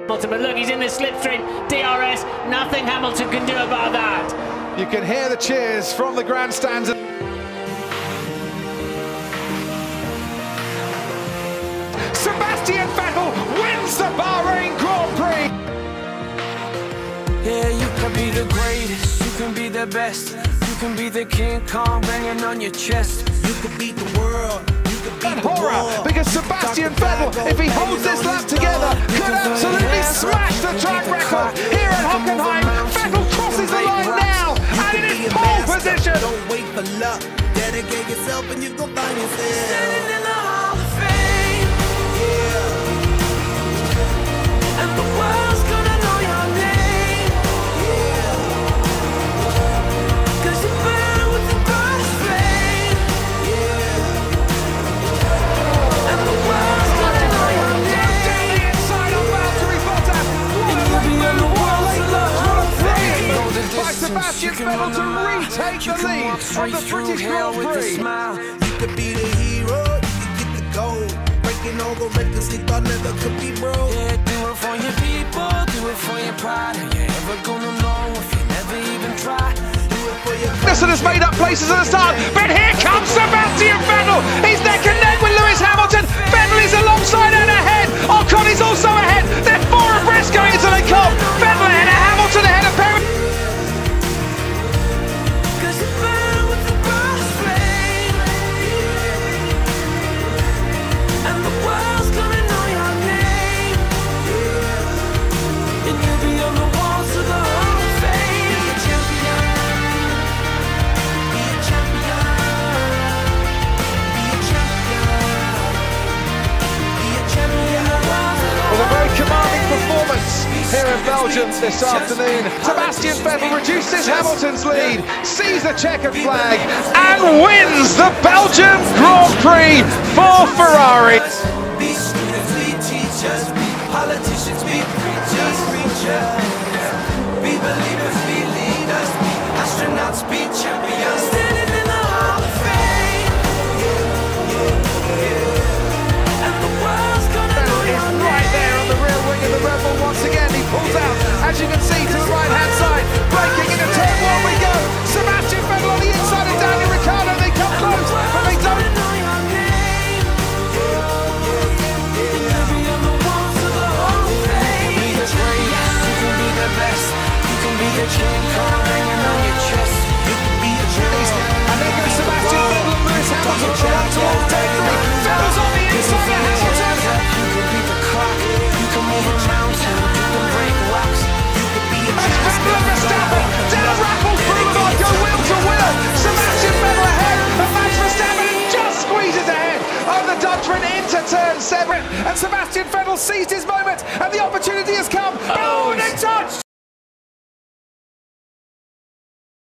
Hamilton, but look, he's in the slipstream. DRS, nothing Hamilton can do about that. You can hear the cheers from the grandstands. Sebastian Vettel wins the Bahrain Grand Prix. Yeah, you can be the greatest, you can be the best, you can be the King Kong banging on your chest. You could beat the world, you could beat the world. Because Sebastian Vettel, if he holds this lap together, could absolutely smash the track record here at Hockenheim. Vettel crosses the line now, and it is pole position. Don't wait for luck, dedicate yourself and you gon' find yourself standing in the Hall of Fame. Yeah. And the world's gonna know your name. Yeah. Cause you burn with the brightest flame. Yeah. And the world's gonna know your name. Down the inside of Valtteri Bottas. And you'll be on the world's Hall of Fame. By Sebastian Vettel to retake the lead of the British Grand Prix. You could be the hero, you could get the gold. Breaking all the records they thought never could be broke. Yeah, do it for your people, do it for your pride. Are you ever gonna know if you never even try? Do it for your Magnussen has made up places at the start, but here comes Sebastian Vettel. He's neck and neck with Lewis Hamilton. Vettel is alongside and ahead. Ocon is also ahead. They're four abreast going into the cup. Vettel ahead of Hamilton, ahead of Perez. Here in Belgium this afternoon, Sebastian Vettel reduces Hamilton's lead, sees the checkered flag and wins the Belgian Grand Prix for Ferrari. Be students, be teachers, be politicians, be preachers, be believers, be leaders, be astronauts, be champions. Standing in the Hall of Fame. And the world's gonna know your name. Right there on the rear wing of the Red Bull once again. Pulls out, as you can see, to the right-hand side. Braking into turn one we go. Sebastian Vettel on the inside of Daniel Ricciardo. They come close, but they don't. King Kong hanging on your chest. You can be the champion. And there goes Sebastian Vettel and Lewis Hamilton trying to hold territory. Vettel's on the inside of Hamilton. You can beat the clock. You can move a mountain. You can break rocks. You can be a Vettel and Verstappen down Raffles Boulevard, go wheel to wheel. Sebastian Vettel ahead, and Max Verstappen just squeezes ahead of the Dutchman into turn 7. And Sebastian Vettel seized his moment, and the opportunity has come.